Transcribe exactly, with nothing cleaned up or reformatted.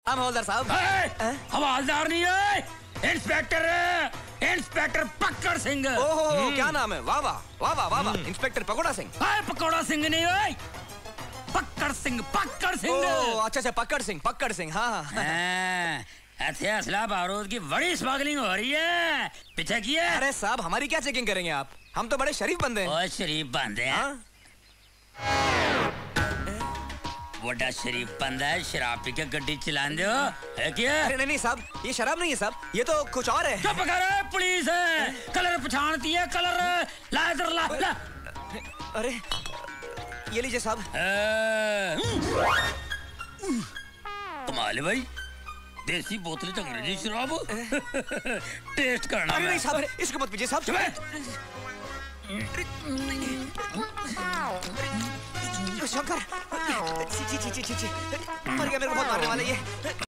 हम हवलदार साहब। हवलदार नहीं है, इंस्पेक्टर है, इंस्पेक्टर पकड़ सिंह। ओहो, क्या नाम है? वाह वाह वाह वाह वाह वाह, इंस्पेक्टर पकोड़ा सिंह। पकोड़ा सिंह नहीं है, पकड़ सिंह, पकड़ सिंह। ओह अच्छा अच्छा, पकड़ सिंह, पकड़ सिंह, हाँ। असला बारूद की बड़ी स्मगलिंग हो रही है, पीछे की है। अरे साहब, हमारी क्या चेकिंग करेंगे आप? हम तो बड़े शरीफ बंदे हैं। ओ शरीफ बंदे हैं। बड़ा शरीफ बंदा है, शराब पी के गड्डी चलान दो है क्या? अरे नहीं नहीं साहब, ये शराब नहीं है साहब, ये तो कुछ और है। चुप कर, पुलिस है, कलर पहचानती है, कलर ला इधर ला, ला। अरे ये लीजिए साहब। कमाल है भाई, देसी बोतल तो अंग्रेजी शराब टेस्ट करना। अरे नहीं साहब, इसको मत पीजिए साहब। शंकर, छी छी छी छी छी, मर गया, मेरे को बहुत मारने वाला ये।